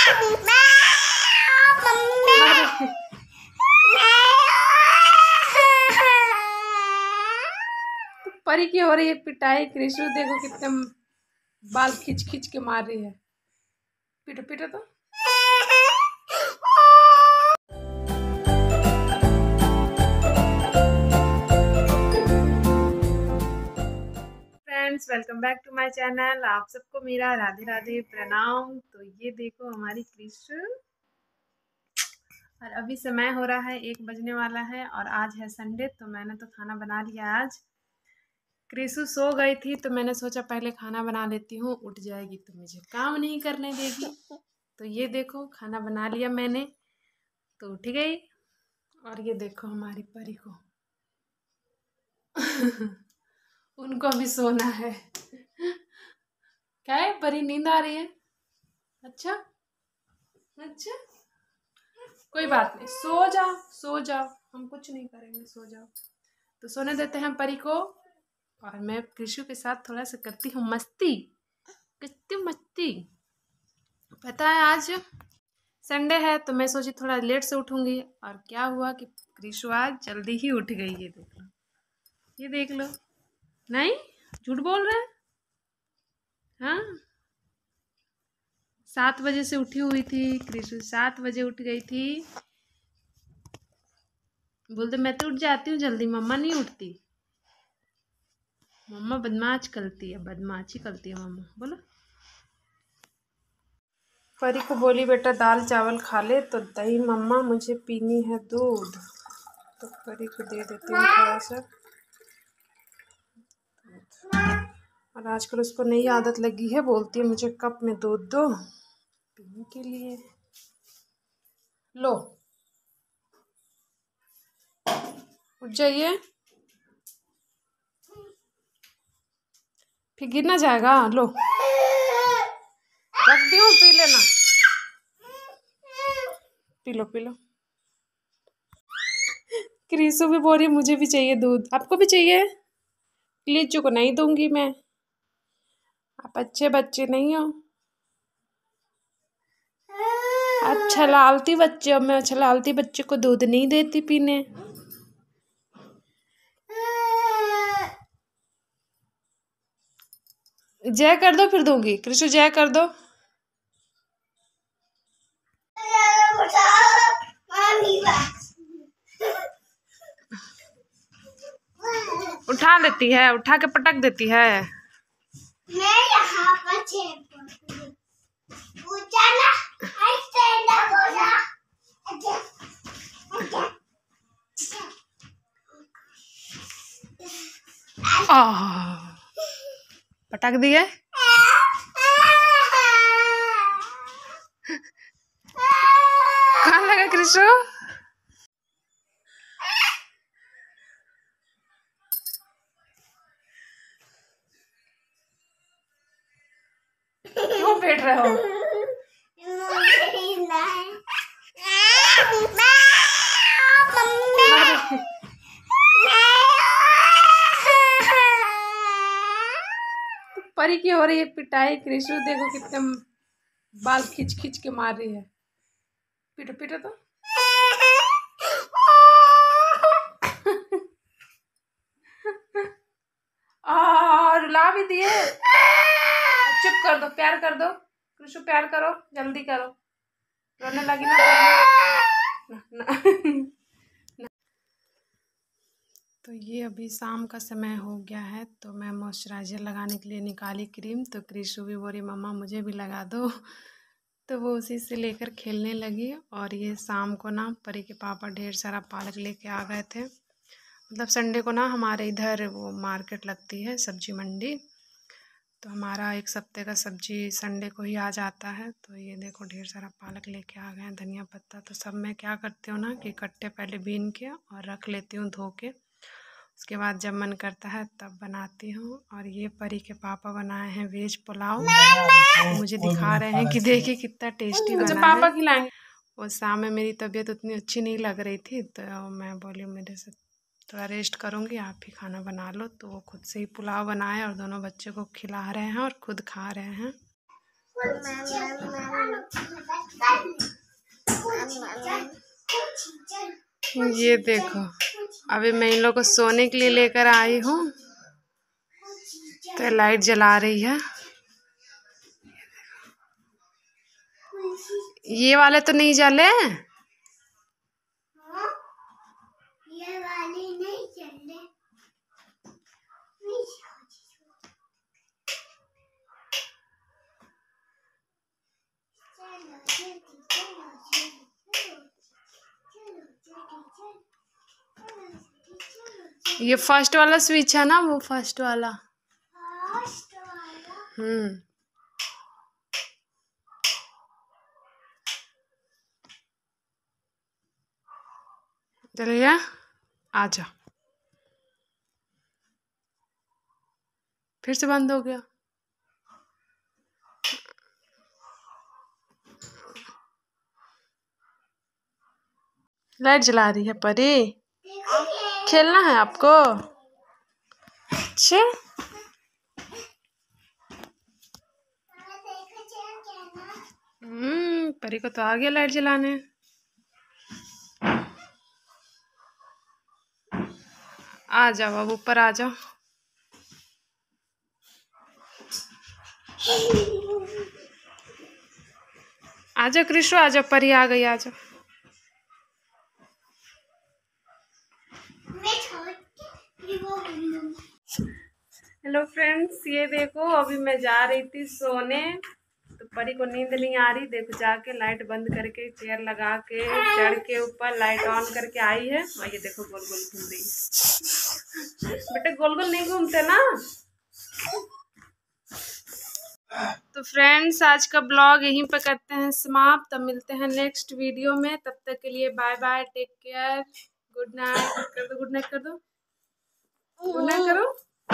परी की हो रही है पिटाई। कृषु देखो कितने बाल खींच खींच के मार रही है। पिटो पिटो तो। Friends, welcome back to my channel. आप सबको मेरा राधे राधे प्रणाम। तो ये देखो हमारी कृषु, और अभी समय हो रहा है 1 बजने वाला है और आज है संडे। तो मैंने तो खाना बना लिया। आज कृषु सो गई थी तो मैंने सोचा पहले खाना बना लेती हूँ, उठ जाएगी तो मुझे काम नहीं करने देगी। तो ये देखो खाना बना लिया मैंने, तो उठ गई। और ये देखो हमारी परी को उनको भी सोना है। क्या है परी, नींद आ रही है? अच्छा अच्छा, कोई बात नहीं, सो जाओ सो जाओ, हम कुछ नहीं करेंगे, सो जाओ। तो सोने देते हैं परी को और मैं कृषु के साथ थोड़ा सा करती हूँ मस्ती। कितनी मस्ती। पता है आज संडे है तो मैं सोची थोड़ा लेट से उठूंगी, और क्या हुआ कि कृषु आज जल्दी ही उठ गई। ये देख लो, ये देख लो। नहीं, झूठ बोल रहे हैं। हाँ, 7 बजे से उठी हुई थी कृषु, 7 बजे उठ गई थी। बोलते मैं तो उठ जाती हूँ जल्दी, मम्मा नहीं उठती। मम्मा बदमाश करती है, बदमाशी करती है मम्मा। बोलो। परी को बोली बेटा दाल चावल खा ले, तो दही मम्मा मुझे पीनी है दूध। तो परी को दे देती हूँ थोड़ा सा। और आजकल उसको नई आदत लगी है, बोलती है मुझे कप में दूध दो पीने के लिए। लो, उठ जाइए, फिर गिर ना जाएगा। लो, रख दी हूँ, पी लेना। P low P low. कृषु भी बोल रही मुझे भी चाहिए दूध। आपको भी चाहिए? लीचू को नहीं दूंगी मैं, आप अच्छे बच्चे नहीं हो। अच्छा लालती बच्चे हो, मैं अच्छा लालती बच्चे को दूध नहीं देती पीने। जय कर दो फिर दूंगी। कृषु जय कर दो। उठा लेती है, उठा के पटक देती है। मैं यहाँ पर पटक दिए। कहाँ लगा कृषु? क्यों बैठ रहे हो? परी की हो रही है पिटाई। कृषु देखो कितने बाल खींच खींच के मार रही है। पिटो पिटो तो। रुला भी दिए। चुप कर दो, प्यार कर दो। कृषु प्यार करो, जल्दी करो। रोने लगी ना। तो ये अभी शाम का समय हो गया है, तो मैं मॉइस्चराइज़र लगाने के लिए निकाली क्रीम। तो कृषु भी बोली मम्मा मुझे भी लगा दो। तो वो उसी से लेकर खेलने लगी। और ये शाम को ना परी के पापा ढेर सारा पालक लेके आ गए थे। मतलब संडे को ना हमारे इधर वो मार्केट लगती है, सब्जी मंडी। तो हमारा 1 सप्ते का सब्जी संडे को ही आ जाता है। तो ये देखो ढेर सारा पालक लेके आ गए हैं, धनिया पत्ता। तो सब मैं क्या करती हूँ ना कि कट्टे पहले बीन के और रख लेती हूँ धो के। उसके बाद जब मन करता है तब बनाती हूँ। और ये परी के पापा बनाए हैं वेज पुलाव। मुझे दिखा रहे हैं कि देखिए कितना टेस्टी बना है। पापा खिलाएंगे। और शाम में मेरी तबीयत उतनी अच्छी नहीं लग रही थी, तो मैं बोली मेरे से थोड़ा रेस्ट करूँगी, आप ही खाना बना लो। तो वो खुद से ही पुलाव बनाए और दोनों बच्चों को खिला रहे हैं और खुद खा रहे हैं। ये देखो, अभी मैं इन लोग को सोने के लिए लेकर आई हूँ, तो लाइट जला रही है। ये वाले तो नहीं जले, ये वाले नहीं जले। ये फर्स्ट वाला स्विच है ना, वो फर्स्ट वाला। चलिए आ जा, फिर से बंद हो गया। लाइट जला रही है परी, खेलना है आपको? अच्छा, परी को तो आ गया लाइट जलाने। आ जाओ, अब ऊपर आ जाओ। आ जाओ कृष्ण, आ जाओ, परी आ गई, आ जाओ। हेलो फ्रेंड्स, ये देखो अभी मैं जा रही थी सोने, तो परी को नींद नहीं आ रही। देखो जाके लाइट बंद करके चेयर लगा के चढ़ के ऊपर लाइट ऑन करके आई है, और ये देखो गोल गोल घूम रही है। बेटे गोल गोल नहीं घूमते ना। तो फ्रेंड्स, आज का ब्लॉग यहीं पे करते हैं समाप्त। तब मिलते हैं नेक्स्ट वीडियो में, तब तक के लिए bye bye, take care, good night कर दो, गुड नाइट कर दो, गुड नाइट करो,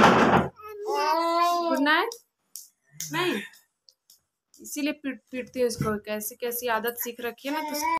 गुड नाइट। नहीं, इसीलिए पीटती हूँ इसको, कैसी कैसी आदत सीख रखी है ना तो